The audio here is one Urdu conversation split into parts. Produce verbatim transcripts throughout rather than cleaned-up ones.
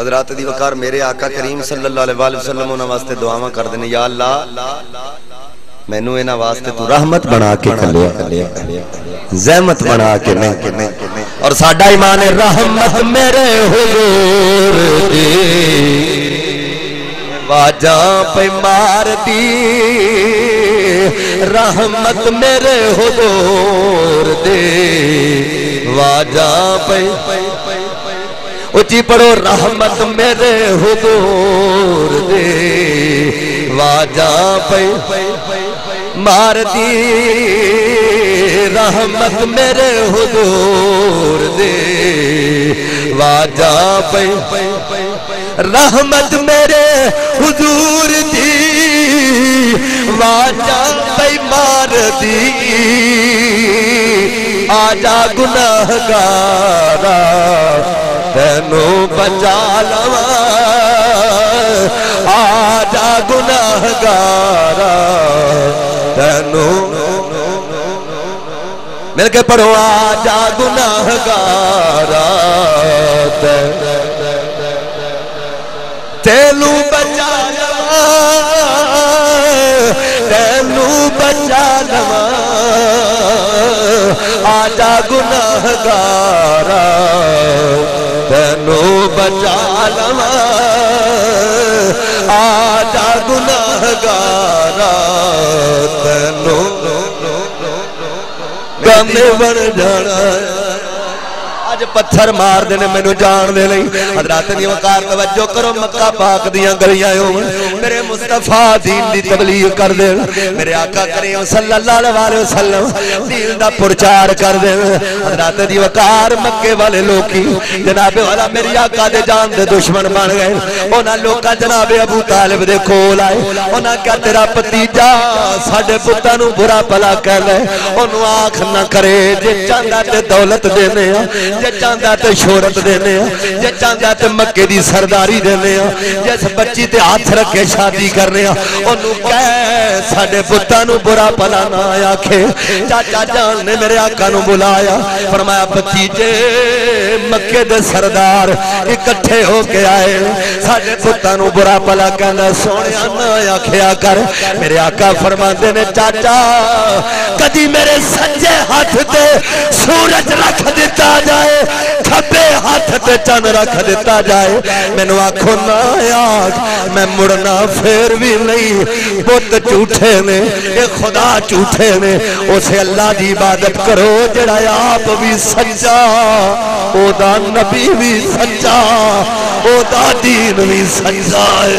حضرات دی وقار میرے آقا کریم صلی اللہ علیہ وسلم انہاں واسطے دعاواں کر دینے یا اللہ مینوں انہاں واسطے تو رحمت بنا کے کھلیا زحمت بنا کے نہیں اور ساڈا ایمان ہے رحمت میرے حضور دی واجاں پہ مار دی رحمت میرے حضور دے واجاں پہ اچھی پڑھو رحمت میرے حضور دے واجاں پہ مار دی رحمت میرے حضور دے واجاں پہ رحمت میرے حضور دی واجاں پہ مار دی آجا گناہگارا تینوں بچا لواں آجا گناہگارا تینوں مل کے پڑھو آجا گناہگارا تینوں بچا لواں تینوں بچا لواں آجا گناہگارا تینوں بچا لواں آجا گناہگارا تینوں گانے بن جانا آج پتھر مار دینے میں نو جان دے لئی حضرات دی وقار توجہ کرو مکہ پاک دیاں گلیاں ہوں میرے مصطفیٰ دین دی تبلیغ کر دے میرے آقا کریم صلی اللہ علیہ وسلم دین دا پرچار کر دے حضرات دی وقار مکے والے لوکی جناب والا میری آقا دے جان دے دشمن بن گئے اونا لوکا جناب ابو طالب دے کول آئے اونا کیا تیرا پتیجا ساڑھے پتہ نو برا پلا کر لے انو آنکھ نہ کرے جے چاندہ تے دولت دینے جے چاندہ تے شہرت دینے ہیں جے چاندہ تے مکے دی سرداری دینے ہیں جیس بچی تے ہاتھ رکھے شادی کرنے ہیں انہوں کہے ساڑھے پتانوں برا پلا نہ آیا کھے چاچا جان نے میرے آقا نو بلایا فرمایا بچیجے مکے دے سردار اکٹھے ہو کے آئے ساڑھے پتانوں برا پلا کہنا سونے آنا آیا کھیا کر میرے آقا فرما دینے چاچا کدی میرے سجے ہاتھ تے سورج رکھ دیتا جائے کھبے ہاتھ تے چن رکھ دیتا جائے میں نو آنکھوں نہ آگ میں مڑنا پھر بھی نہیں بت چوٹھے نے اے خدا چوٹھے نے اسے اللہ دی عبادت کرو جڑا آپ بھی سچا او دا نبی بھی سچا او دا دین بھی سچا ہے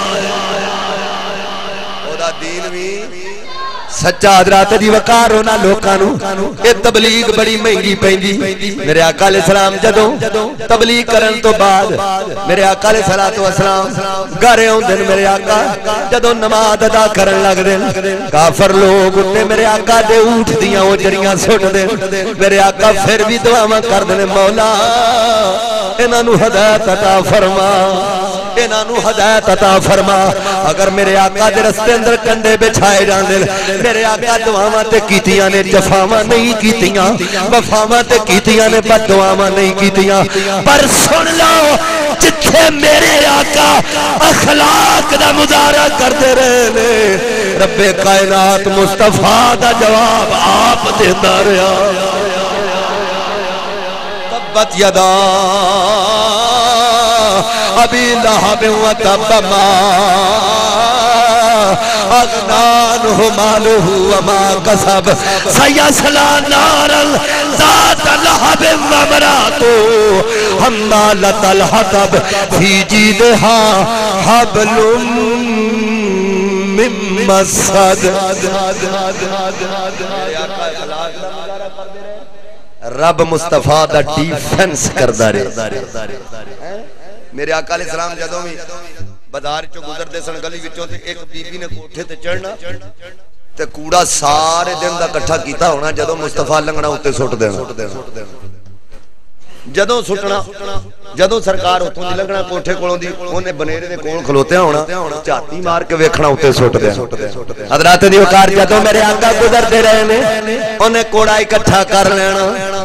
او دا دین بھی سچا حضرات دی وقار ہونا لوکانو یہ تبلیغ بڑی مہنگی پہنجی میرے آقا علیہ السلام جدوں تبلیغ کرن تو بعد میرے آقا علیہ السلام گھرے ہوں دن میرے آقا جدوں نماز ادا کرن لگ دن کافر لوگ انہیں میرے آقا دے اونٹ دیاں وہ جڑیاں سٹ دن میرے آقا پھر بھی دعاواں کر دن مولا انہوں ہدایت عطا فرما انہوں ہدایت عطا فرما اگر میرے آقا دے رستے اندر کنڈے بچھائے جان دل میرے آقا دعاواں تے کیتیاں نے جفاواں نہیں کیتیاں وفاواں تے کیتیاں نے بد دعاواں نہیں کیتیاں پر سن لو جتھے میرے آقا اخلاق دا مظاہرہ کرتے رہے رب کائنات مصطفیٰ دا جواب آپ دیتا رہا تبت یدا ابی لہب و تب ما اغنانہ مالہ وما کسب سیسلا نارا ذات لہب و امراتہ حمالۃ الحطب فی جیدہا حبل من مسد رب مصطفیٰ دا ڈیفنس کردہ رہے میرے آقا علیہ السلام جدوں بھی بازار چو گزر دے سن گلی وچوں تے ایک بی بی نے کوٹھے تے چڑھنا تے کوڑا سارے دن دا کٹھا کیتا ہونا جدوں مصطفیٰ لنگنا ہوتے سٹ دینا جدوں سٹنا جدوں سرکار اتھوں دی لنگنا کوٹھے کولوں دی اونے بنیرے دے کول کھلوتے ہونا چاتی مار کے ویکھنا ہوتے سٹ دینا حضرات دی وقار جدوں میرے آقا گزر دے رہے نے اونے کوڑا اکٹھا کر لینا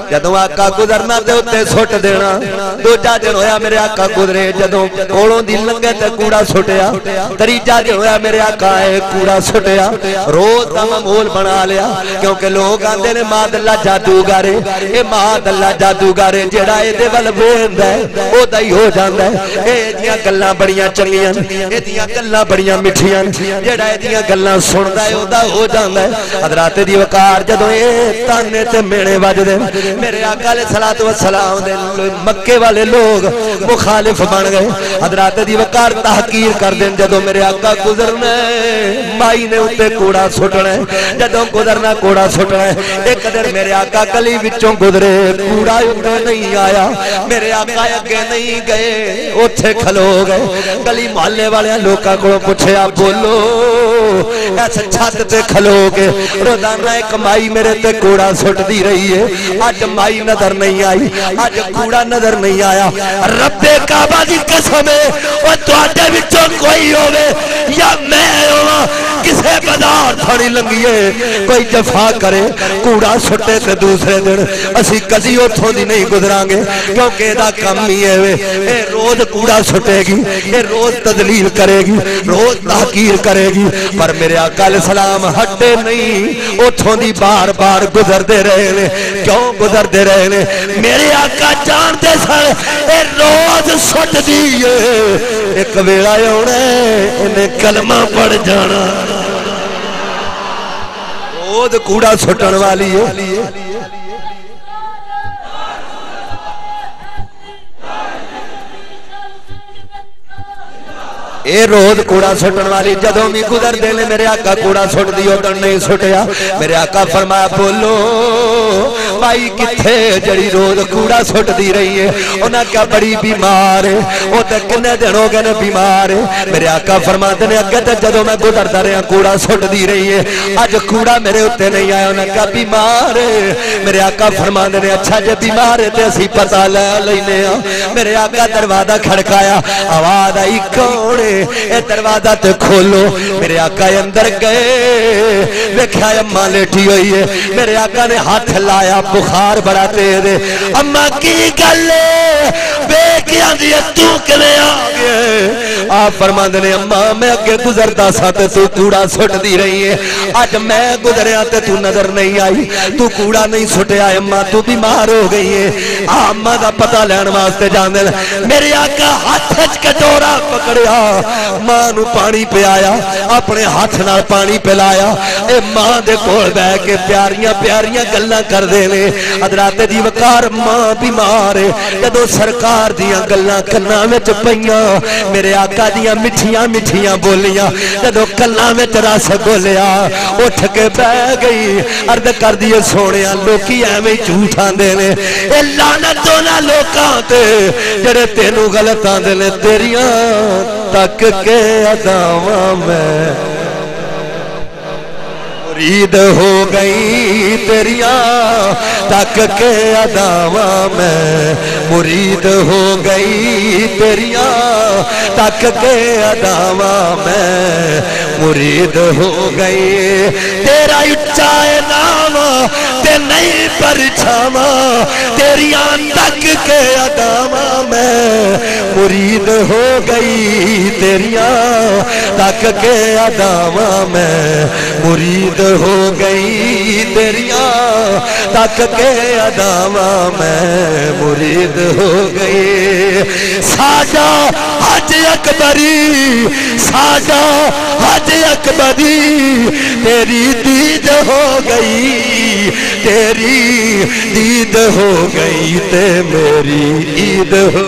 جدوں آقا گزرنا تے اتے سٹ دینا دوجا دن ہویا میرے آقا گزرے جدوں کولوں دی لنگے تے کوڑا سٹیا تریجا دن ہویا میرے آقا اے کوڑا سٹیا روز دا معمول بنا لیا کیونکہ لوگ آندے نے ماد اللہ جادوگارے اے ماد اللہ جادوگارے جڑا اے دے ول ویندا ہے او دا ہی ہو جاندا ہے اے دیاں گلاں بڑیاں چنگیاں اے دیاں گلاں بڑیاں میٹھیاں جڑا اے دیاں گلاں سندا ہے او دا ہو جاندا ہے حضرات دی وقار جدوں اے تانے تے مینے وجدے میرے آقا علیہ الصلوۃ والسلام دے مکے والے لوگ مخالف بن گئے حضرات دی وقار تحقیر کر دین جدوں میرے آقا گزرنا مائی نے اتے کوڑا سٹنا جدوں گزرنا کوڑا سٹنا ایک دن میرے آقا گلی وچوں گزرے کوڑا اتے نہیں آیا میرے آقا اگے نہیں گئے اوتھے کھلو گئے گلی محلے والے لوکاں کولوں پوچھیا بولو ایسا چھت تے کھلو گے روزانہ ایک مائی میرے تے کوڑا سٹ دی رہی ہے آج مائی نظر نہیں آئی آج کوڑا نظر نہیں آیا رب کعبہ دی قسم ہے او تواڈے وچوں کوئی ہوے یا میں ہوں کسے بازار تھڑی لنگیے کوئی جفا کرے کوڑا سٹے تے دوسرے دن اسی کدی اوتھوں دی نہیں گزران گے کیونکہ دا کم ہی ہے اے روز کوڑا سٹے گی اے روز تذلیل کرے گی روز تحقیر کرے گی پر میرے آقا علیہ السلام ہٹے نہیں اوتھوں دی بار بار گزر دے رہے نے کیوں گزر دے رہے نے میرے آقا جان دے سن اے روز سٹ دیئے ایک ویلا ہونا انہیں کلمہ پڑھ جانا روز کوڑا سٹن والی ہے اے روز کوڑا سٹن والی جدوں بھی گزر دے لے میرے آقا کوڑا سٹ دیو تو نہیں سٹیا میرے آقا فرمایا بولو مائی کتھے جڑی روز کوڑا سٹ دی رہی ہے انہاں کیا بڑی بیمار ہے وہ تے کنے دن ہو گئے نے بیمار ہے میرے آقا فرماتے نے اگے تے جدوں میں گزردا رہا کوڑا سٹ دی رہی ہے اج کوڑا میرے اوتے نہیں آیا انہاں کیا بیمار ہے میرے آقا فرماتے نے اچھا جے بیمار ہے تے اسی پتہ لے لینے ہاں میرے آقا دروازہ کھڑکایا آواز آئی کون ہے اے دروازہ تے کھولو میرے آقا اندر گئے ویکھیا اماں لیٹی ہوئی ہے میرے آقا نے ہاتھ لایا بخار بڑا تیز ہے اماں کی گل بے کیا دیئے تو کنے آگئے آپ فرماندے نے اماں میں اگے گزردا سا تے تو کوڑا سٹ دی رہی ہے آج میں گزریا تے تو نظر نہیں آئی تو کوڑا نہیں سٹیا اماں تو بیمار ہو گئی ہے اماں دا پتہ لین واسطے جاندے میرے آقا ہاتھ وچ کٹورا پکڑیا ماں نو پانی پلایا اپنے ہاتھ نال پانی پلایا اے ماں دے کول بیٹھ کے پیاریاں پیاریاں گلاں کر دے نے حضرات دی وقار ماں بیمار ہے جدوں سرکار دیاں گلاں کنا وچ پئیاں میرے آقا دیاں مٹھیاں مٹھیاں بولیاں جدوں کنا وچ رس بولیا اٹھ کے بیٹھ گئی عرض کر دیے سونیا لوکی ایویں جھوٹ آندے نے اے لعنت انہاں لوکاں تے جڑے تینوں غلط آندے نے تیریاں تک کے اداواں میں مرید ہو گئی تیریاں تک کے اداواں میں مرید ہو گئی تیریاں تک کے اداواں میں مرید ہو گئی تیرا اچھا نام تے نہیں پرچھاواں تیریاں تک کے اداواں میں مرید ہو گئی تیریاں تک کے اداواں میں مرید ہو گئی تیریاں تک کے اداواں میں مرید ہو گئی ساجا حج اکبری ساجا حج اکبری تیری دید ہو گئی تیری دید ہو گئی تے میری عید ہو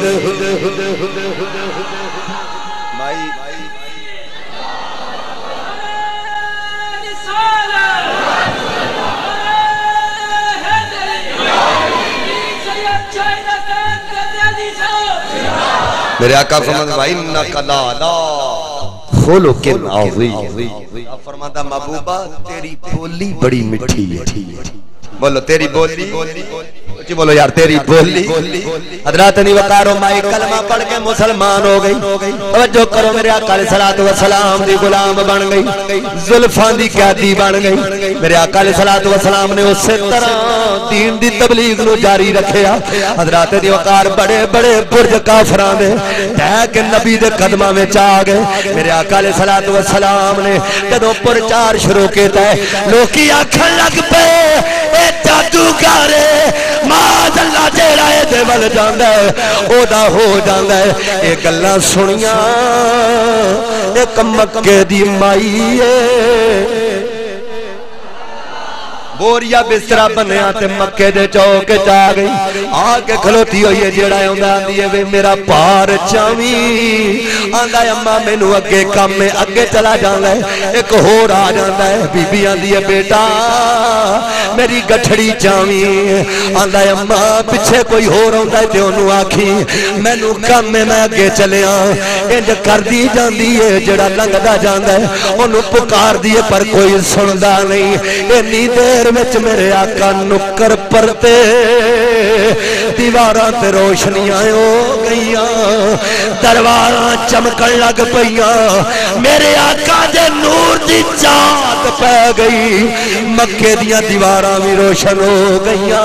میرے آقا فرماتا بھائی انکا لا لا خلق عظیم فرماتا محبوبہ تیری بولی بڑی مٹھی ہے بولو تیری بولی اچھی بولو یار تیری بولی حضرات علی وقار و مائی کلمہ پڑھ کے مسلمان ہو گئی توجہ کرو میرے آقا علیہ الصلوۃ والسلام دی غلام بن گئی زلفان دی قیادی بن گئی میرے آقا علیہ الصلوۃ والسلام نے اسی طرح دین دی تبلیغ نو جاری رکھیا حضرات علی وقار بڑے بڑے برج کافراں دے ٹہ کے نبی دے قدماں وچ آ گئے میرے آقا علیہ الصلوۃ والسلام نے جدوں پرچار شروع کیتا ہے لوکی آکھن لگ پے اے جادوگر ماذ اللہ جیڑا اے دے ول جاندا ہے او دا ہو جاندا ہے اے گلاں سنیاں ایک مکے دی مائی اے بوریا بسترا بنیا تے مکے دے چوک چا گئی آ کے کھلوتی ہوئی ہے جیڑا ہوندا آندی ہے وے میرا پار چاویں آندا ہے اماں مینوں اگے کم میں اگے چلا جاندا ہے ایک ہور آ جاندا ہے بی بی آندی ہے بیٹا میری گٹھڑی چاویں آندا ہے اماں پیچھے کوئی ہور ہوندا ہے تے اونوں آکھی مینوں کم میں میں اگے چلیا انج کردی جاندی ہے جیڑا لنگدا جاندا ہے اونوں پکاردی ہے پر کوئی سندا نہیں اینی دیر وچ میرے آقا نکر پرتے دیواراں تے روشنیاں ہو گئیاں درواراں چمکن لگ پئیاں میرے آقا دے نور دی چاہت پہ گئی مکے دیاں دیواراں بھی روشن ہو گئیاں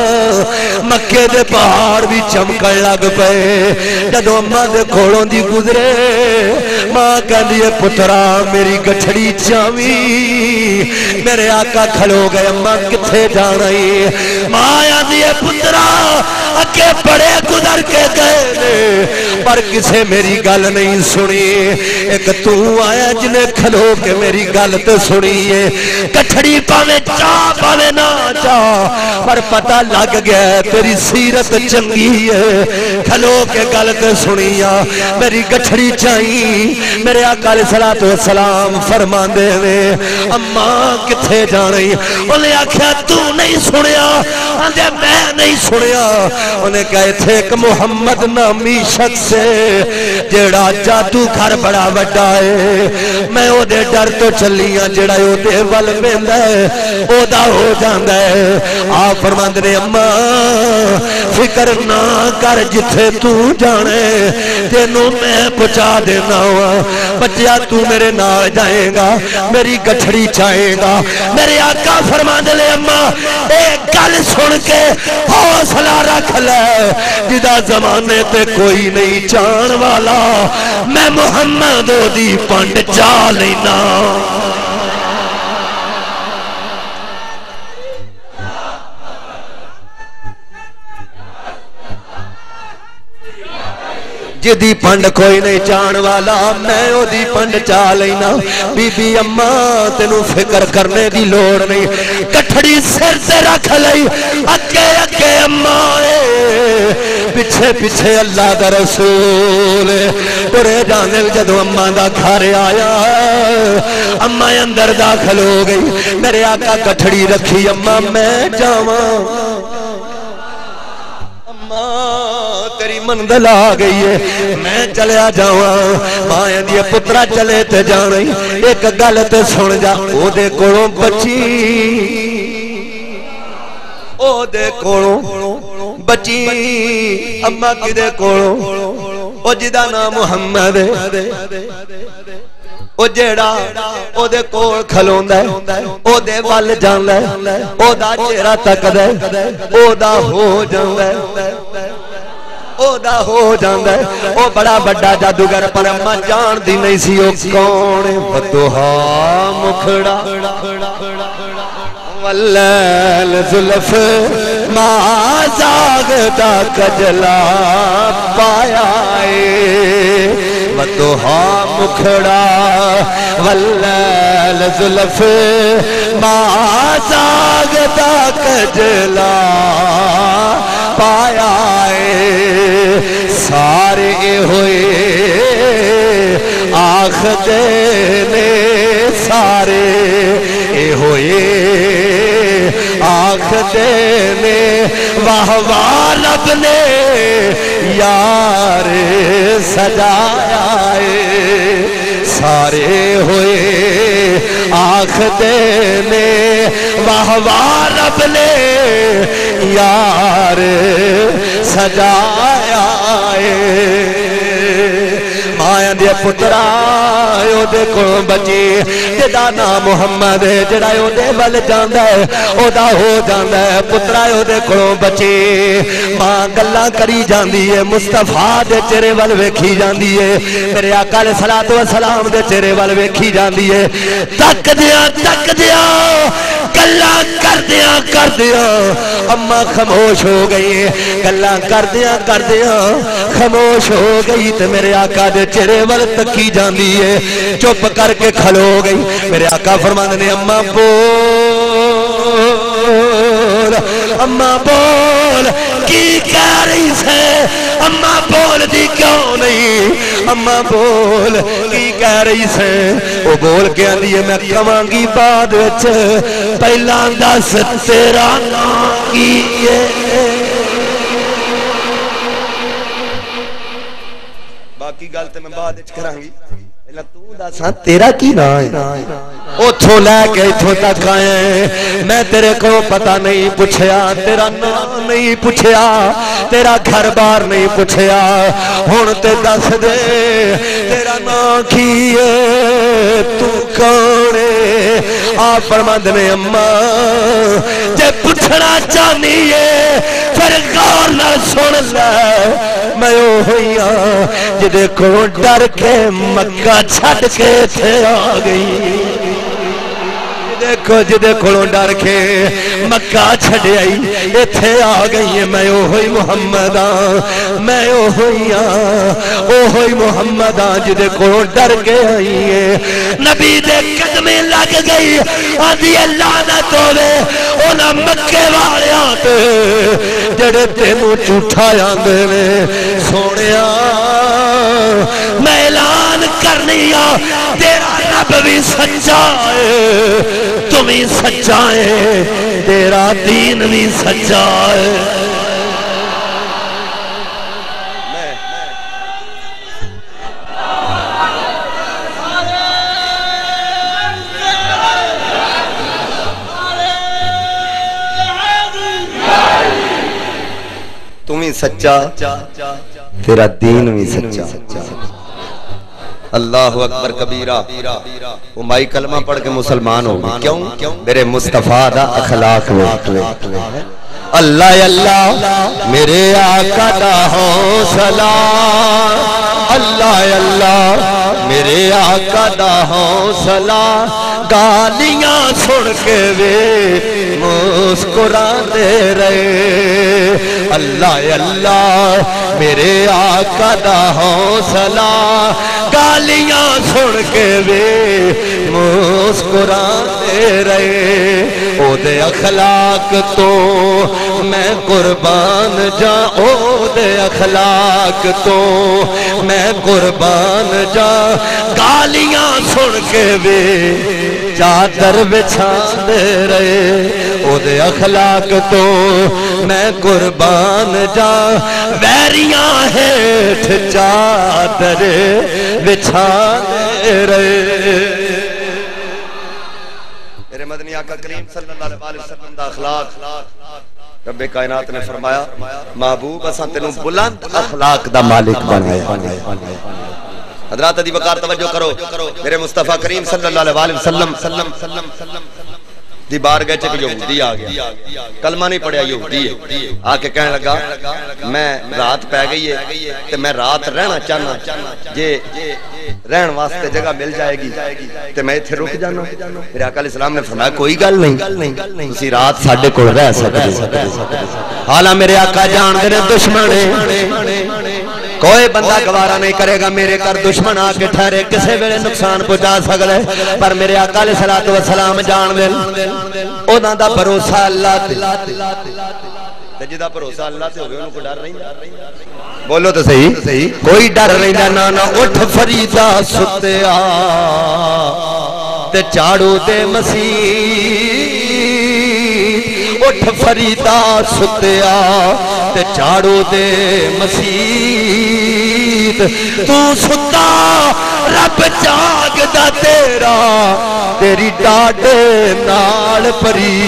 مکے دے پہاڑ بھی چمکن لگ پئے جدوں اماں دے کولوں دی گزرے ماں کہندی ہے پترا میری گٹھڑی چاویں میرے آقا کھلو گئے اماں کتھے جانا ہی ماں آندی ہے پترا اکے بڑے گزر کے گئے نے پر کسے میری گل نہیں سنی ایک تو آیا جنہیں کھلو کے میری گل تو سنی ہے کٹھڑی پاوے چاہ پاوے نہ چاہ پر پتہ لگ گیا تیری سیرت چنگی ہے کھلو کے گل تو سنی میری گٹھڑی چاہی میرے آقا علیہ الصلوۃ والسلام فرمان دے میں اماں کتھے جانی انہیں آکھیا تو نہیں سنیا آندھے میں نہیں سنیا انہیں کہے تھے کہ محمد نامی شخص ہے جیڑا جادو گھر بڑا وڈا ہے میں او دے ڈر تو چلیاں جیڑا او دے ول ویندا ہے او دا ہو جاندا ہے آپ فرماندے نے اماں فکر نہ کر جتھے تو جانے تینوں میں پہنچا دینا ہوا بچیا تو میرے نال جائے گا میری گٹھڑی چاہے گا میرے آقا فرماندے نے اماں ایک گل سن کے حوصلہ رکھ لے جدا زمانے تے کوئی نہیں جان والا میں محمد دی پنڈ چا لینا جدی پنڈ کوئی نہیں جان والا میں او دی پنڈ چا لینا بی بی اماں تینوں فکر کرنے دی لوڑ نہیں کٹھڑی سر سے رکھ لئی اکے اکے اماں پیچھے پیچھے اللہ دا رسول ترے جانے جدو اماں دا گھر آیا اماں اندر داخل ہو گئی میرے آقا کٹھڑی رکھی اماں میں جاواں تیری منزل آ گئی ہے میں چلیا جاواں ماں دی پترا چلے تے جانے ایک گل تے سن جا او دے کولوں بچی او دے کولوں بچی اما کدے کولوں او جدا نام محمد او جیڑا او دے کول کھلوندا ہے او دے ول جاندا ہے او دا چہرہ تکدا ہے او دا ہو جاندا ہے او دا ہو جاندا ہے او بڑا بڑا جادوگر پر اماں جان دی نہیں سی او کون بدوہا مکھڑا واللیل زلف ما زاغدا کجلا پایا اے بدوہا مکھڑا واللیل زلف ما زاغدا کجلا پایا اے سارے ہوئے آخدے نے سارے اے ہوئے آخدے نے واہ واہ رب نے یار سجایا ہے سارے ہوئے آخدے نے واہ واہ رب نے یار سجایا ہے ماں دے پترا او دے کولوں بچی جدا نام محمد جڑا او دے ول جاندا ہے او دا ہو جاندا ہے پترا او دے کولوں بچی ماں گلاں کری جاندی ہے مصطفیٰ دے چہرے ول ویکھی جاندی ہے میرے آقا علیہ الصلوۃ والسلام دے چہرے ول ویکھی جاندی ہے تک دیاں تک دیاں گلاں کردیاں کردیاں اماں خاموش ہو گئی گلاں کردیاں کردیاں خاموش ہو گئی تے میرے آقا دے چہرے ول تکی جاندی ہے چپ کر کے کھلو گئی میرے آقا فرماندے نے اماں بول اماں بول کی کہہ رہی سے اماں بول دی کیوں نہیں اماں بول کی کہہ رہی سے وہ بول کے آندی ہے میں کہاں گی بعد وچ پہلا دس تیرا نام کی ہے باقی گل تے میں بعد وچ کراں گی پہلا تو دساں تیرا کی نام ہے اوتھوں لے کے ایتھوں تک آئے میں تیرے کو پتہ نہیں پوچھیا تیرا نام نہیں پوچھیا تیرا گھر بار نہیں پوچھیا ہن تے دس دے تیرا نام کی ہے تو کون ہے آپ فرماندے نے اماں جے پوچھنا چاہنی ہے پھر غور نال سن لے میں او ہوئی ہاں جدے کو ڈر کے مکہ چھڈ کے تھے آ گئی دیکھو جدے کھولوں ڈر کے مکہ چھڑے آئی ایتھے آ گئی ہے میں اوہی محمد ہاں میں اوہی ہاں اوہی محمد ہاں جدے کھولوں ڈر کے آئی ہے نبی دے قدمیں لگ گئی آدھی لعنت ہوے انہاں مکے والیاں تے جڑے تینوں جھوٹا آندے نے سونیا میں اعلان کرنی آ تیرا رب بھی سچا ہے تم ہی سچا ہے تیرا دین بھی سچا ہے تم ہی سچا تیرا دین بھی سچا اللہ اکبر کبیرہ وہ مائی کلمہ پڑھ کے مسلمان ہو گئی کیوں میرے مصطفیٰ دا اخلاق میں اللہ اللہ میرے آقا دا حوصلہ اللہ اللہ میرے آقا دا حوصلہ گالیاں سن کے وے مسکراتے رہے اللہ اللہ میرے آقا دا حوصلہ گالیاں سن کے وے مسکراتے رہے او دے اخلاق تو میں قربان جا او دے اخلاق تو میں قربان جا گالیاں سن کے وے چادر بچھان دے رہے او دے اخلاق تو میں قربان جا ویریاں ہیٹھ چادر بچھان دے رہے میرے مدنی آقا کریم صلی اللہ علیہ وسلم دا اخلاق رب کائنات نے فرمایا محبوب اساں تینوں بلند اخلاق دا مالک بنایا حضرات ادی وقار توجہ کرو میرے مصطفیٰ کریم صلی اللہ علیہ وسلم دی بار گئے چکے یہودی آ گیا کلمہ نہیں پڑھیا یہودی ہے آ کے کہنے لگا میں رات پہ گئی ہے تے میں رات رہنا چاہنا جے رہن واسطے جگہ مل جائے گی تے میں اتھے رک جانا میرے آقا علیہ السلام نے فرمایا کوئی گل نہیں تسی رات ساڈے کول رہ سکتے حالاں میرے آقا جان دے دشمن کوئی بندہ گوارا نہیں کرے گا میرے کر دشمن آ کے ٹھہرے کسے ویلے نقصان پہنچا سکتا ہے پر میرے آقا علیہ الصلوۃ والسلام جان دے انہاں دا بھروسہ اللہ تے جدا بھروسہ اللہ تے ہوے انہوں کو ڈر نہیں بولو تو صحیح کوئی ڈر نہیں نہ نہ اٹھ فریدا ستیا تے چاڑو تے مسیح او اٹھ فریدا ستیا تے جھاڑو دے مسیت تو ستا رب جاگدا تیرا تیری ڈاڈے نال پری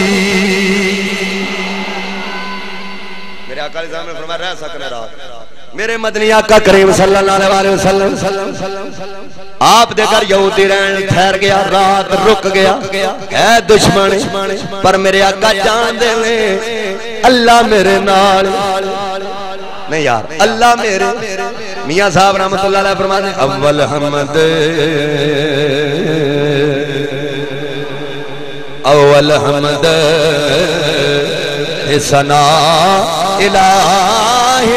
میرے آقا علیہ السلام نے فرمایا رہ سکنے رات میرے مدنی آقا کریم صلی اللہ علیہ وسلم آپ دے کر یہودی رہن ٹھہر گیا رات رک گیا ہے دشمن پر میرے آقا جان دے لے اللہ میرے نال نہیں یار اللہ میرے میاں صاحب رحمت اللہ علیہ فرماتے ہیں اول حمد اول حمد ثنا الہی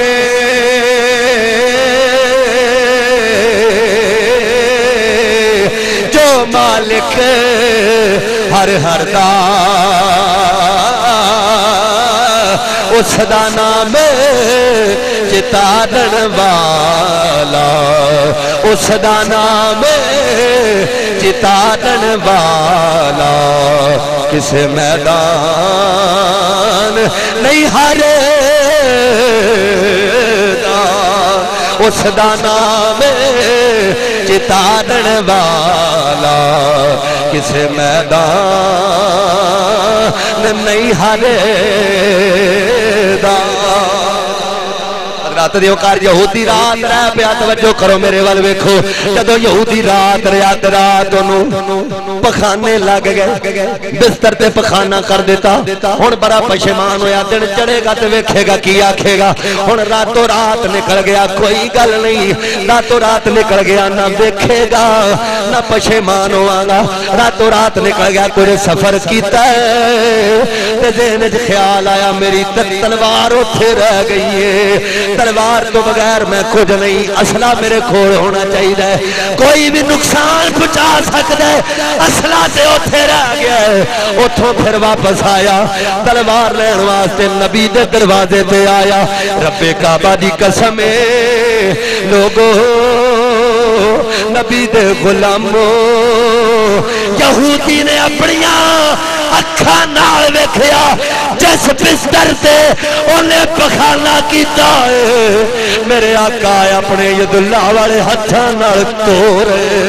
جو مالک ہر ہر دا اس دا نام چتادن والا اس دا نام چتادن والا کسے میدان نہیں ہارے دا اس دا نام چتادن والا کسے میدان نہیں ہارے دا رات دیو کار یہودی رات رہ پیا توجہ کرو میرے وال ویکھو جدو یہودی رات ریات رات انہوں پخانے لگ گئے بستر تے پخانہ کر دیتا ہون بڑا پشیمان ہویا دن چڑے گا تے ویکھے گا کی آکھے گا ہون راتوں رات نکل گیا کوئی گل نہیں راتوں رات نکل گیا نہ ویکھے گا نہ پشیمان ہوا گا راتوں رات نکل گیا کوئی سفر کیتا ہے تے ذہن وچ خیال آیا میری تلوار اتھے رہ گئی ہے تلوار تو بغیر میں کچھ نہیں اسلحہ میرے کھول ہونا چاہیے کوئی بھی نقصان پہنچا سکتا ہے اسلحہ سے اتھے رہ گیا ہے اتھوں پھر واپس آیا تلوار لین واسطے نبی دے دروازے تے آیا رب کعبہ دی قسم لوگو نبی دے غلامو یہودی نے اپنیاں اکھا نال ویکھیا جس بستر تے انہیں پخانا کیتا ہے میرے آقا اپنے ید اللہ والے ہتھاں نال تو رہے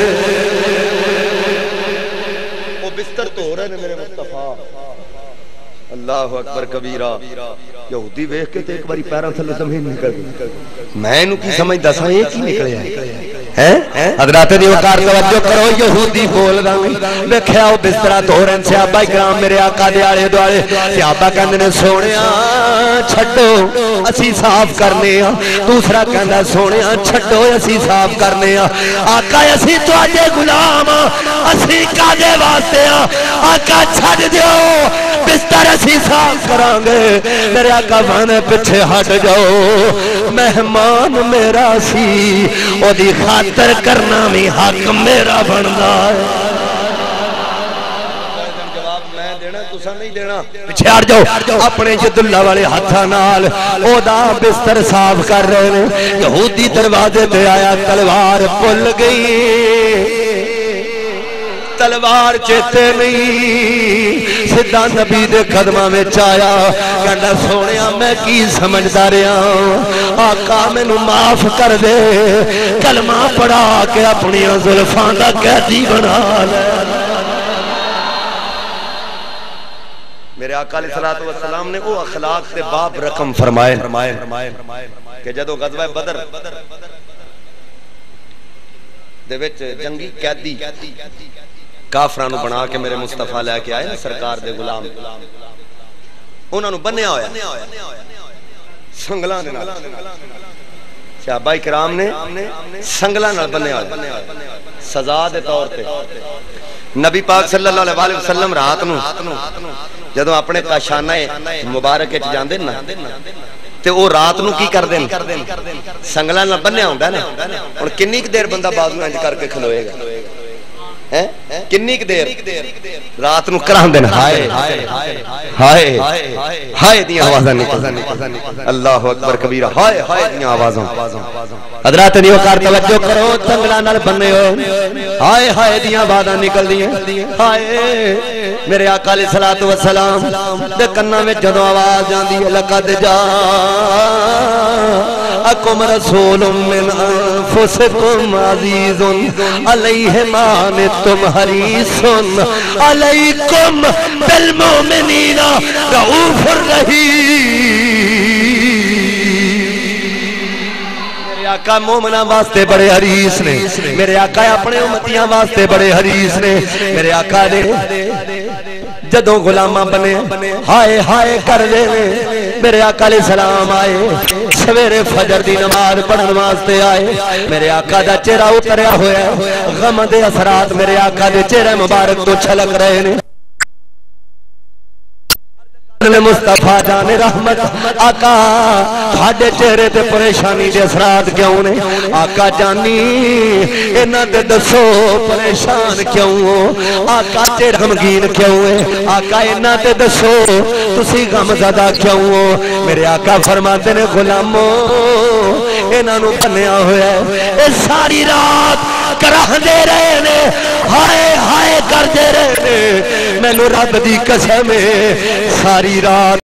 وہ بستر تو رہے میرے مصطفیٰ اللہ اکبر کبیرہ یہودی ویکھ کے تے ایک باری پیراں تھلے زمین نکل گئی میں نو کی سمجھدا سا ایک ہی نکلیا ہے حضرات دی وقار توجہ کرو یہودی بول رہا ہوں ویکھیا او بسترا دھو رہے صحابہ کرام میرے آقا دے آلے دوالے صحابہ کہندے نے سونیا چھڈو اسی صاف کرنے ہاں دوسرا کہندا سونیا چھڈو اسی صاف کرنے ہاں آقا اسی تواڈے غلام اسی کاجے واسطے ہاں آقا چھڈ دیو بستر اسی صاف کران گے میرے آقا بنے پیچھے ہٹ جاؤ مہمان میرا سی او دی خاطر کرنا بھی حق میرا بندا ہے جواب میں دینا تساں نہیں دینا پیچھے ہٹ جاؤ اپنے جد اللہ والے ہتھاں نال او دا بستر صاف کر رہے ہیں یہودی دروازے تے آیا تلوار بھول گئی تلوار چیتے نہیں سدھا نبی دے قدماں میں چایا کہندا سونیا میں کی سمجھدا رہا آقا مینوں معاف کر دے کلمہ پڑھا کے اپنی زلفاں دا قیدی بنا لے میرے آقا علیہ الصلوۃ والسلام نے وہ اخلاق سے باب رقم فرمائے کہ جدو غزوہ بدر دے وچ جنگی قیدی کافران بنا کے میرے مصطفیٰ لے کے آئے نا سرکار دے غلام انہوں نے بنیا ہویا سنگلان دینا صحابہ کرام نے سنگلان بنیا ہویا سزا دے طور تے نبی پاک صلی اللہ علیہ وسلم رات نو جدو اپنے کاشانہ مبارک اچھ جان دے نا تے او رات نو کی کر دیں سنگلان بنیا ہوندہ نا اور کنی کی دیر بندہ بازو انج کر کے کھلوئے گا کنی کی دیر رات نو کران دینا ہائے ہائے ہائے دیاں آوازاں نکل اللہ اکبر کبیرہ ہائے ہائے دیاں آوازاں حضرات نے وقار توجہ کرو تنگلا نال بننے ہو ہائے ہائے دیاں آوازاں نکل دیاں ہائے میرے آقا علیہ الصلوۃ والسلام دے کنا وچ جدوں آواز جاندی ہے لقد جاءکم رسول من انفسکم عزیز علیہ ما عنتم حریص علیکم بالمؤمنین رؤوف الرحیم آقا مومنہ واسطے بڑے حریص نے میرے آقا اپنے امتیاں واسطے بڑے حریص نے میرے آقا نے جدوں غلامہ بنے ہائے ہائے کر دے میرے آقا علیہ السلام آئے سویرے فجر دی نماز پڑھن واسطے آئے میرے آقا دا چہرہ اتریا ہویا غم دے اثرات میرے آقا دے چہرے مبارک تو چھلک رہے نے مصطفیٰ جان رحمت آقا تھاڑے چہرے تے پریشانی دے اثرات کیوں نے آقا جانی انہاں تے دسو پریشان کیوں ہو آقا چہرہ غمگین کیوں ہے آقا انہاں تے دسو تسی غم زدہ کیوں ہو میرے آقا فرماتے نے غلامو انہاں نو بنیا ہویا ہے اے ساری رات کرہ دے رہے نے ہائے ہائے کر دے رہے نے میں نو رب دی قسم ہے ساری رات